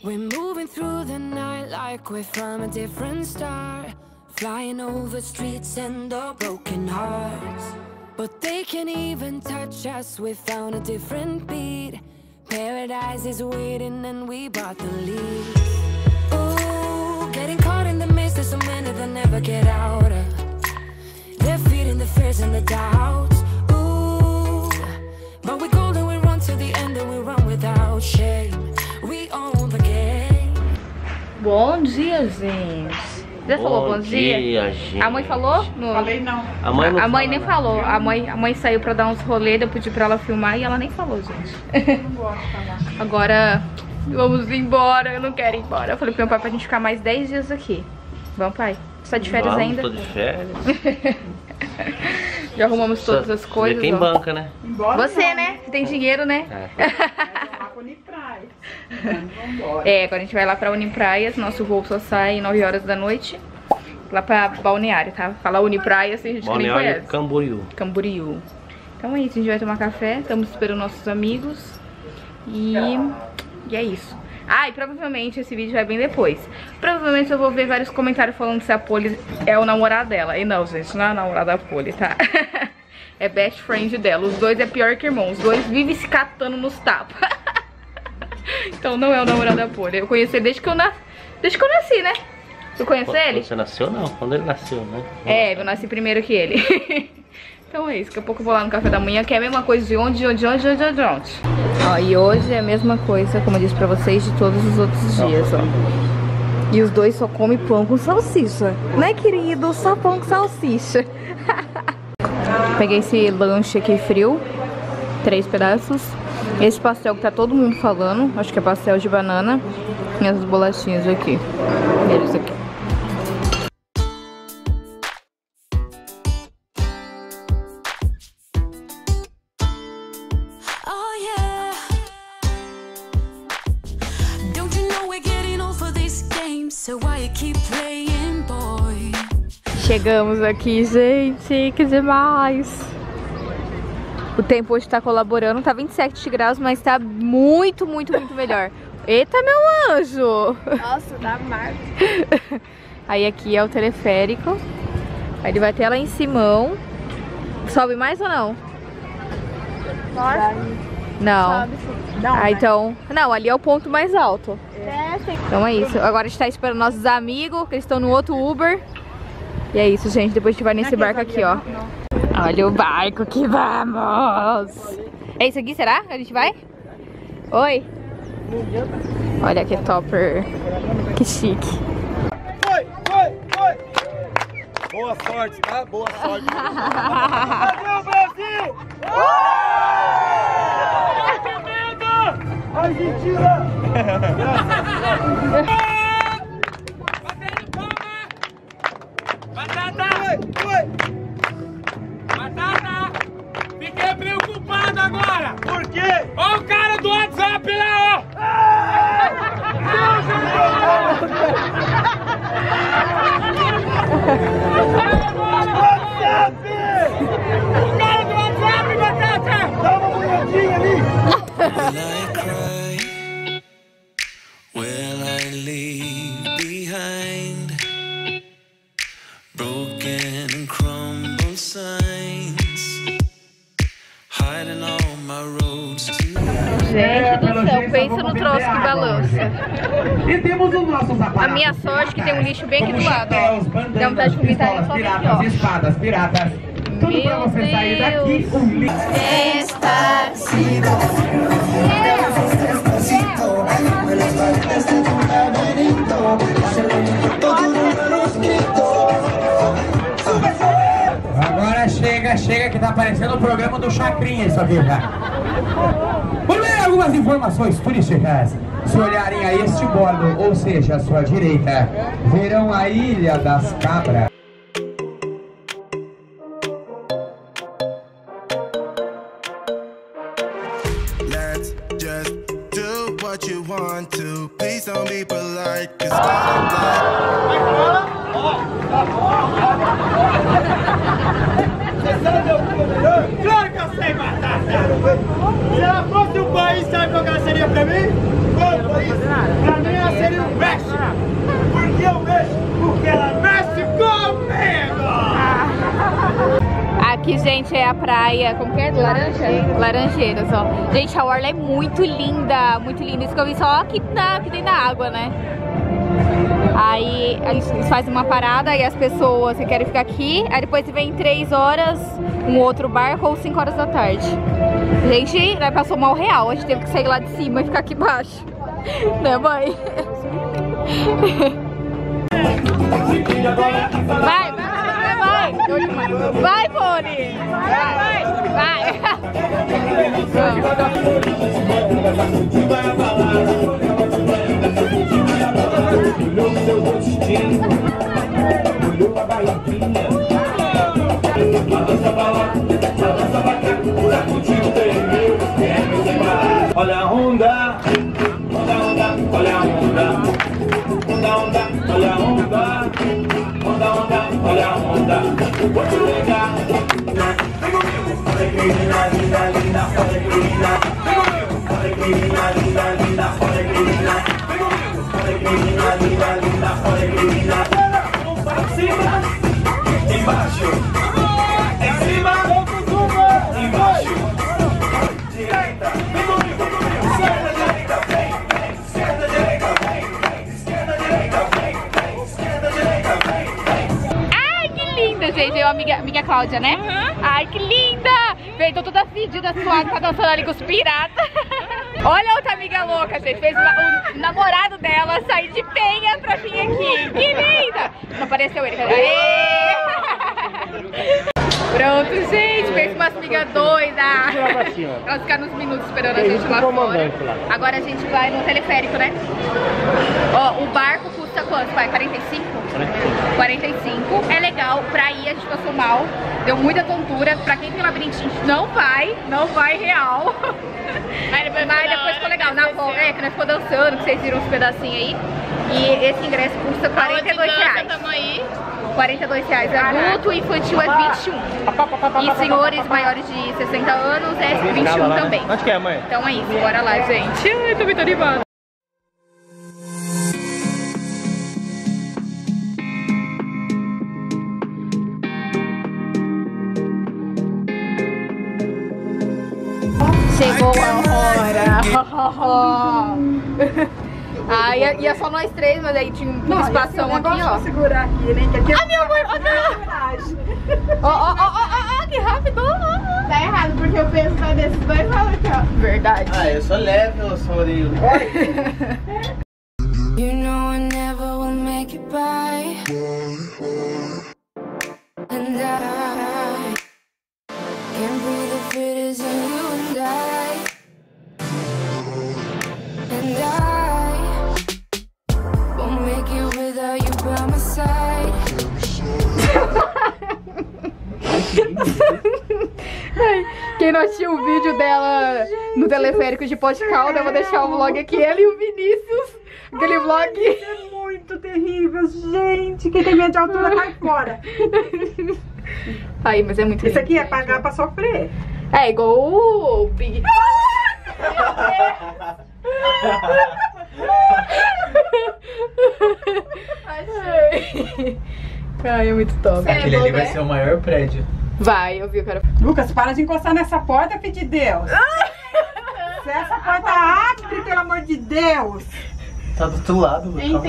We're moving through the night like we're from a different star, flying over streets and our broken hearts. But they can't even touch us, we found a different beat. Paradise is waiting and we bought the lead. Ooh, getting caught in the mist, there's so many that never get out of. They're feeding the fears and the doubts. Ooh, but we golden, we run to the end and we run without shame. We own the game. Bom dia, gente. Já falou bom dia? Gente. A mãe falou? No... Falei não. A mãe nem falou. A mãe saiu pra dar uns rolês, eu pedi pra ela filmar e ela nem falou, gente. Não gosto de falar. Agora vamos embora, eu não quero ir embora. Eu falei pro meu pai pra gente ficar mais 10 dias aqui. Vamos, pai? Você tá de férias ainda? Tô de férias. Já arrumamos todas as coisas. Quem banca, né? Embora Você, não, né? Você tem dinheiro, né? É, agora a gente vai lá pra Unipraias. Nosso voo só sai 9 horas da noite. Lá pra Balneário, tá? Falar Unipraias, tem gente que nem conhece. Camboriú. Camboriú. Então é isso, a gente vai tomar café. Estamos esperando nossos amigos. E é isso. Ah, e provavelmente esse vídeo vai bem depois. Provavelmente eu vou ver vários comentários falando se a Polly é o namorado dela. E não, gente, não é a namorada da Polly, tá? É best friend dela. Os dois é pior que irmão. Os dois vivem se catando nos tapas. Então não é o namorado da Polly. Eu conheci ele desde que eu nasci, né? Tu conhece ele? Você nasceu não? Quando ele nasceu, né? É, eu nasci primeiro que ele. Então é isso, daqui a pouco eu vou lá no café da manhã, que é a mesma coisa de onde. Ó, e hoje é a mesma coisa, como eu disse pra vocês, de todos os outros dias, ó. E os dois só comem pão com salsicha. Né, querido? Só pão com salsicha. Peguei esse lanche aqui frio, 3 pedaços. Esse pastel que tá todo mundo falando, acho que é pastel de banana. E essas bolachinhas aqui. Eles aqui. Chegamos aqui, gente, que demais. O tempo hoje tá colaborando, tá 27 graus, mas tá muito melhor. Eita, meu anjo! Nossa, dá mar. Aí aqui é o teleférico. Aí ele vai até lá em Simão. Sobe mais ou não? Não. Ah, então... Não, ali é o ponto mais alto. Então é isso. Agora a gente tá esperando nossos amigos, que eles estão no outro Uber. E é isso, gente. Depois a gente vai nesse barco aqui, ó. Olha o barco que vamos! É isso aqui, será? A gente vai? Oi! Olha que topper! Que chique! Foi! Boa sorte, tá? Boa sorte! Brasil, Brasil! Argentina! Batata! Fiquei preocupado agora! Por quê? Ó o cara do WhatsApp lá, ó! O cara do WhatsApp, Batata! Dá uma olhadinha ali! Will I leave behind broken and crumbled signs, hiding all my roads to... Gente do céu, pensa no troço que balança. E temos os nossos aparatos. A minha sorte que tem um lixo bem aqui do lado, ó. Dá vontade de vomitar e só aqui, ó. Espadas, piratas. Tudo pra você sair daqui, um lixo. Agora chega que tá aparecendo o programa do Chacrinha isso aqui já. Vamos ler algumas informações turísticas. Se olharem a este bordo, ou seja, à sua direita, verão a Ilha das Cabras. Let's just do what you want to. Please don't be polite, 'cause I'm Claro que eu sei, Batata! Se ela fosse um país, sabe qual que ela seria pra mim? Qual país? Pra mim, Aqui, gente, é a praia, como que é? Laranjeiras, ó. Gente, a orla é muito linda, muito linda. Isso que eu vi só aqui dentro da água, né? Aí eles fazem uma parada e as pessoas que querem ficar aqui, aí depois vem 3 horas um outro barco ou 5 horas da tarde. Gente, né, passou mal real, a gente teve que sair lá de cima e ficar aqui embaixo. Né, mãe? Vai, Pony! Vai! Olha a onda, onda, onda, olha a onda, onda, onda, olha a onda, onda, onda, olha a onda, muito legal. Vem comigo, olha que linda, linda, linda, olha que linda. Vem comigo, olha que linda, linda, linda, olha que linda. Vem comigo, olha que linda, linda, linda, olha que linda. Para cima, embaixo, em cima, embaixo, direita. Vem comigo, esquerda, direita, vem, vem, esquerda, direita, vem, vem, esquerda, direita, vem, vem, esquerda, direita, vem, vem. Ai, que linda, gente. Amiga Cláudia, né? Ai, que linda! Veio, tô toda fedida, suada, tá dançando ali com os piratas. Olha a outra amiga louca, gente. Fez o namorado dela sair de Penha pra vir aqui. Que linda! Não apareceu ele. Aê! Pronto, gente. Fez umas amigas doidas. Elas ficaram uns minutos esperando a gente lá fora. Agora a gente vai no teleférico, né? Ó, o barco custa quanto, pai? 45? 45. É legal. Pra ir a gente passou mal. Deu muita tontura. Pra quem tem labirintite, não vai real. Mas depois ficou legal. Na volta, que nós ficou dançando, que vocês viram uns pedacinhos aí. E esse ingresso custa R$42. Tamo aí. R$42 adulto, infantil é 21. E senhores maiores de 60 anos é 21 também. Onde que é, mãe? Então é isso, bora lá, gente. Ai, tô muito animada. Chegou a hora. Ah, ia só nós três, mas aí tinha um espação aqui, ó. Vou segurar aqui, né? Ai, meu amor, ó, que rápido. Tá errado, porque o peso vai desses dois lados aqui, ó. Verdade. Ah, eu sou leve, eu sou orelho. You know I never will make it by. And I can't breathe if it isn't you and I. And I won't make it without you by my side. Quem não assistiu o vídeo dela no teleférico de Pote Calda, eu vou deixar o vlog aqui, ela e o Vinícius. Aquele vlog. É muito terrível, gente. Quem tem medo de altura cai fora. Aí, mas é muito Isso lindo. aqui é pagar pra sofrer. É igual o Big. Ai, é muito top. Aquele ali vai ser o maior prédio. Vai, eu vi, eu quero. Lucas, para de encostar nessa porta, filho de Deus. Se essa porta abre, pelo amor de Deus. Tá do outro lado, Lucas.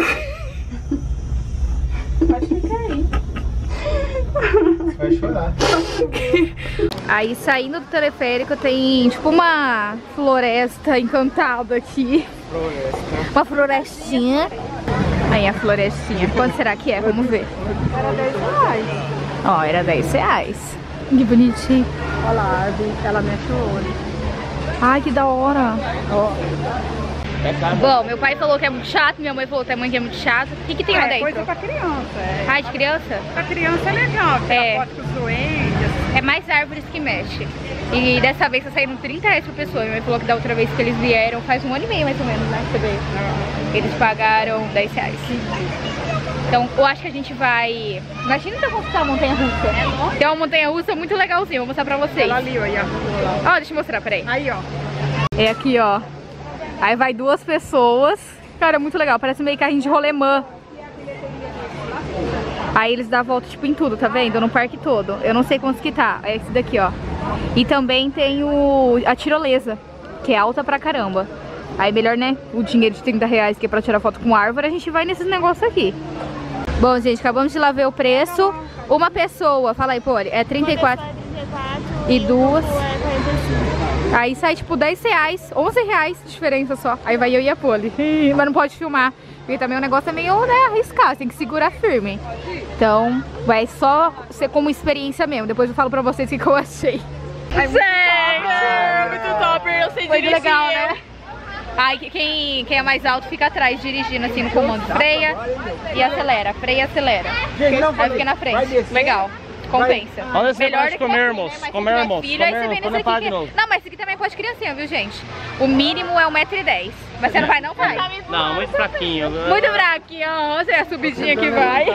Pode ficar aí. Você vai chorar. Aí, saindo do teleférico, tem tipo uma floresta encantada aqui. Uma florestinha. Aí a florestinha. Quanto será que é? Vamos ver. Era R$10. Ó, era R$10. Que bonitinho. Olha lá, ela mexe o olho. Ai, que da hora. Ó. Bom, meu pai falou que é muito chato, minha mãe falou também que é muito chato. O que tem lá dentro? Coisa pra criança. Ai, de criança? Pra criança é legal, É. foto com os doentes. É mais árvores que mexe. E dessa vez tá saindo R$30 por pessoa. Minha mãe falou que da outra vez que eles vieram, faz 1 ano e meio mais ou menos, né? Você vê. Eles pagaram R$10. Então, eu acho que a gente vai... Imagina se eu conquistar a montanha-russa. Tem uma montanha-russa muito legalzinha, vou mostrar pra vocês. Ela ali, ó, aí, ó. Ó, deixa eu mostrar, peraí. Aí, ó. É aqui, ó. Aí vai 2 pessoas. Cara, é muito legal. Parece meio carrinho de rolemã. Aí eles dão a volta, tipo, em tudo, tá vendo? No parque todo. Eu não sei quantos que tá. É esse daqui, ó. E também tem a tirolesa, que é alta pra caramba. Aí melhor, né? O dinheiro de 30 reais que é pra tirar foto com árvore, a gente vai nesses negócios aqui. Bom, gente, acabamos de lá ver o preço. Uma pessoa, fala aí, Poli, é 34. E duas. Aí sai tipo 10 reais, 11 reais de diferença só. Aí vai eu e a Poli. Mas não pode filmar. Porque também o negócio é meio, né, arriscado, tem que segurar firme. Então, vai só ser como experiência mesmo. Depois eu falo pra vocês o que eu achei. Gente, muito top, eu sei dirigir. Foi legal, né? Aí quem é mais alto fica atrás, dirigindo assim no comando. Freia e acelera, freia e acelera. Aí fica na frente. Legal. Compensa. Olha esse melhor negócio de comermos. Comermos. Quando paga de novo. Não, mas esse aqui também pode criancinha, viu, gente? O mínimo é 1,10 m. Mas você não vai, não, pai? Não, muito fraquinho. Muito fraquinho. Você é a subidinha que vai.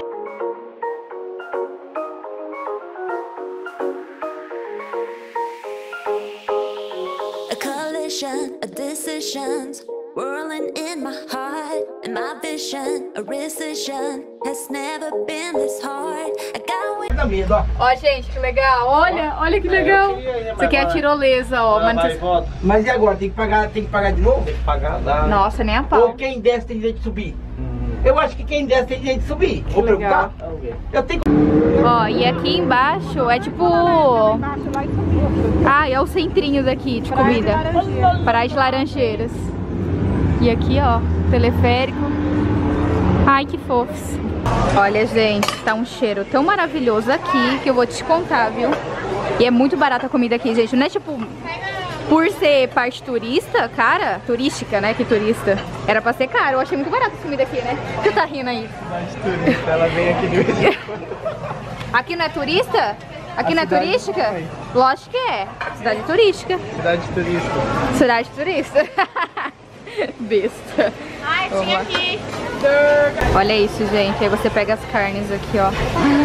A collision of decisions whirling in my heart, and my vision, a rescission has never been this hard. I got with Ó, gente, que legal. Olha que legal. Isso aqui é a tirolesa, ó. Mas e agora? Tem que pagar de novo? Tem que pagar, dá. Nossa, nem a pau. Ou quem desce tem direito de subir? Eu acho que quem desce tem direito de subir. Vou perguntar. Eu tenho. Ó, e aqui embaixo é tipo... Ah, é o centrinho daqui de comida. Praia de Laranjeiras. E aqui, ó, teleférico. Ai, que fofos. Olha, gente, tá um cheiro tão maravilhoso aqui que eu vou te contar, viu? E é muito barata a comida aqui, gente. Não é tipo... Por ser parte turista, cara, turística, né, que turista, era pra ser caro. Eu achei muito barato a comida aqui, né? Você tá rindo aí? Cidade turista, ela vem aqui de vez em quando. Aqui não é turista? Aqui não é turística? Lógico que é. Cidade turística. Cidade turista. Cidade turista. Besta. Ai, tinha aqui. Olha isso, gente. Aí você pega as carnes aqui, ó.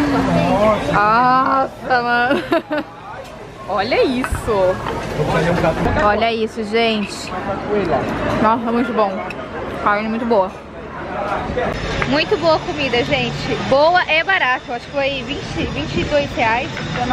Nossa, mano. Olha isso. Olha isso, gente. Nossa, muito bom. Carne muito boa. Muito boa a comida, gente. Boa e barata. Eu acho que foi 22 reais.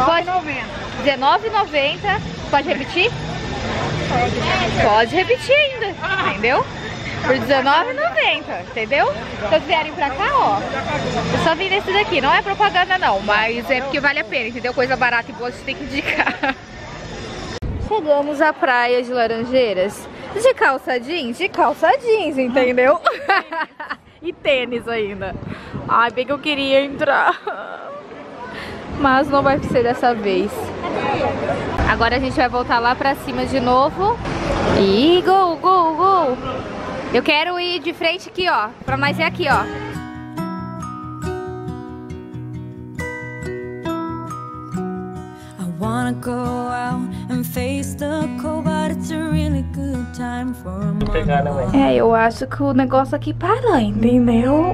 R$19,90. Pode repetir? Pode repetir ainda, entendeu? Por R$19,90, entendeu? Se vocês vierem pra cá, ó, eu só vim nesse daqui. Não é propaganda não, mas é porque vale a pena, entendeu? Coisa barata e boa você tem que indicar. Chegamos à praia de Laranjeiras. De calça jeans? De calça jeans, entendeu? E tênis ainda. Ai, bem que eu queria entrar. Mas não vai ser dessa vez. Agora a gente vai voltar lá pra cima de novo. E gol, gol, gol. Eu quero ir de frente aqui, ó. Pra nós ir aqui, ó. I wanna go out and face the cold, but it's a really good time for a moment. É, eu acho que o negócio aqui para, entendeu?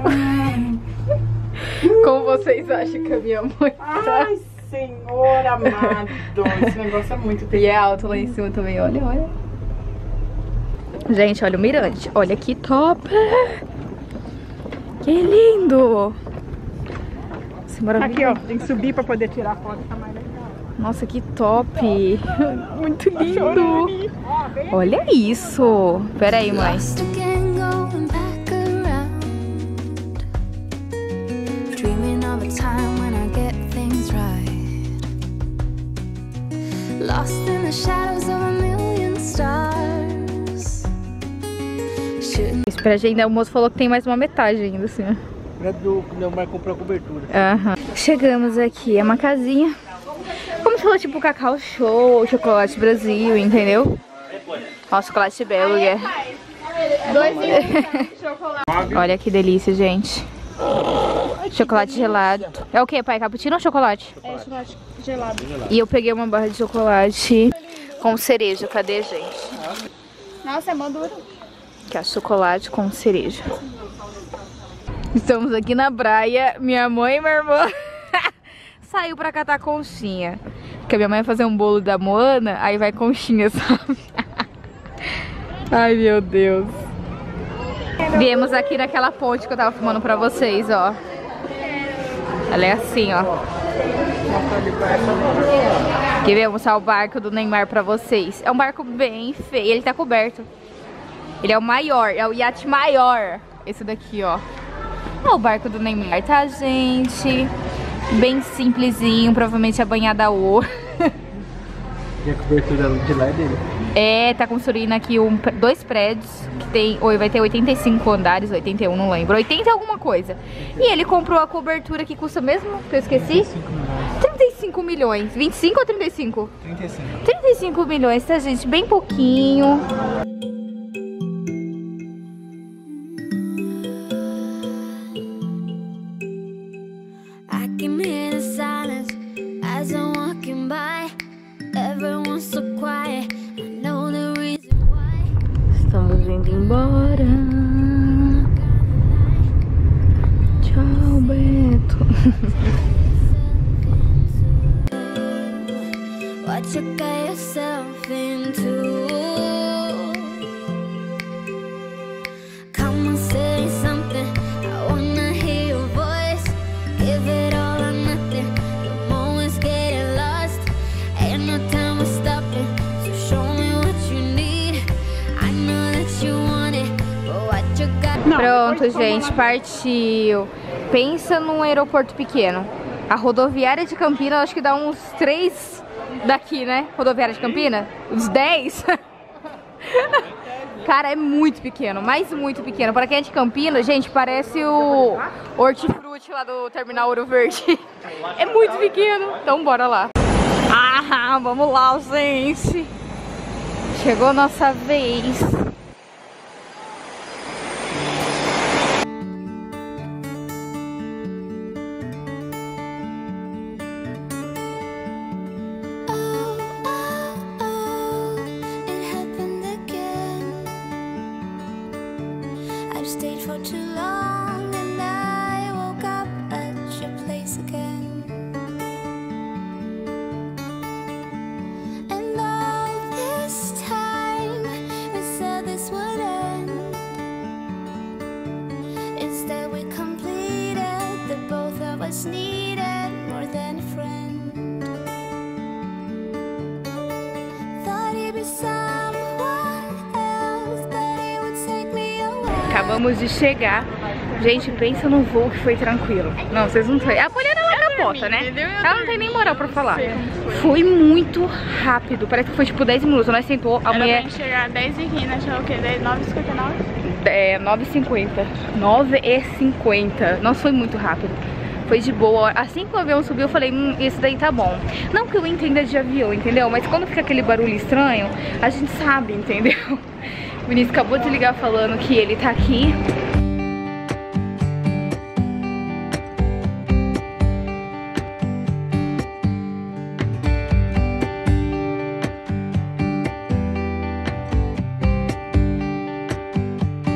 Como vocês acham que a minha mãe tá? Ai, Senhor amado. Esse negócio é muito terrível. E é alto lá em cima também, olha, olha. Gente, olha o mirante. Olha que top. Que lindo. Aqui, ó, tem que subir pra poder tirar a foto, tá mais legal. Nossa, que top. Muito lindo. Olha isso. Pera aí, mãe. Lost in the shadows of a million stars. Espera, gente, o moço falou que tem mais uma metade ainda, assim, ó. Meu mar comprou a cobertura. Chegamos aqui, é uma casinha. Como se fosse tipo Cacau Show, Chocolate Brasil, entendeu? Ó, chocolate belga. Olha que delícia, gente. Chocolate gelado. É o que, pai? Cappuccino ou chocolate? É chocolate gelado. E eu peguei uma barra de chocolate com cereja. Cadê, gente? Nossa, é maduro. Que é chocolate com cereja. Estamos aqui na praia. Minha mãe e minha irmã saiu pra catar conchinha. Porque a minha mãe vai fazer um bolo da Moana, aí vai conchinha, sabe? Ai, meu Deus. Viemos aqui naquela ponte que eu tava filmando pra vocês, ó. Ela é assim, ó. Quer ver? Vou mostrar o barco do Neymar pra vocês. É um barco bem feio, ele tá coberto. Ele é o maior, é o iate maior. Esse daqui, ó. É o barco do Neymar, tá, gente? Bem simplesinho, provavelmente a banhada a ouro. E a cobertura de lá é dele. É, tá construindo aqui dois prédios que tem, vai ter 85 andares, 81, não lembro, 80 alguma coisa. E ele comprou a cobertura que custa mesmo, que eu esqueci? 35 milhões. 25 ou 35? 35. 35 milhões, tá, gente? Bem pouquinho. I can hear the silence as I'm walking by. Everyone's so quiet. I know the reason why. Estamos indo embora. Tchau, Beto. What you got yourself into? Come on, say something. I wanna hear your voice. Give it all or nothing. The moment's getting lost. Ain't no time to stop it. So show me what you need. I know that you want it, but what you got? Pronto, gente, partiu. Pensa num aeroporto pequeno. A rodoviária de Campinas, acho que dá uns 3 daqui, né? Rodoviária de Campinas? Uns 10? Cara, é muito pequeno, mas muito pequeno. Para quem é de Campinas, gente, parece o hortifruti lá do Terminal Ouro Verde. É muito pequeno. Então bora lá. Ah, vamos lá, gente. Chegou a nossa vez. Stayed for too long and I woke up at your place again. And all this time we said this would end. Instead we completed the both of us needed more than a friend. Thought he'd be someone else, that he would take me away. Acabamos de chegar. Gente, pensa num voo que foi tranquilo. Não, vocês não têm. A Poliana, ela capota, né? Ela não tem nem moral pra falar. Foi muito rápido. Parece que foi tipo 10 minutos. Nós sentou, a mulher... Era pra chegar 10h15, achou o quê? 9h59? É, 9h50. 9h50. Nossa, foi muito rápido. Foi de boa. Assim que o avião subiu, eu falei, esse daí tá bom. Não que eu entenda de avião, entendeu? Mas quando fica aquele barulho estranho, a gente sabe, entendeu? O Vinícius acabou de ligar falando que ele tá aqui.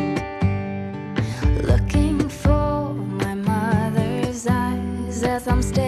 Looking for my mother's eyes as I'm still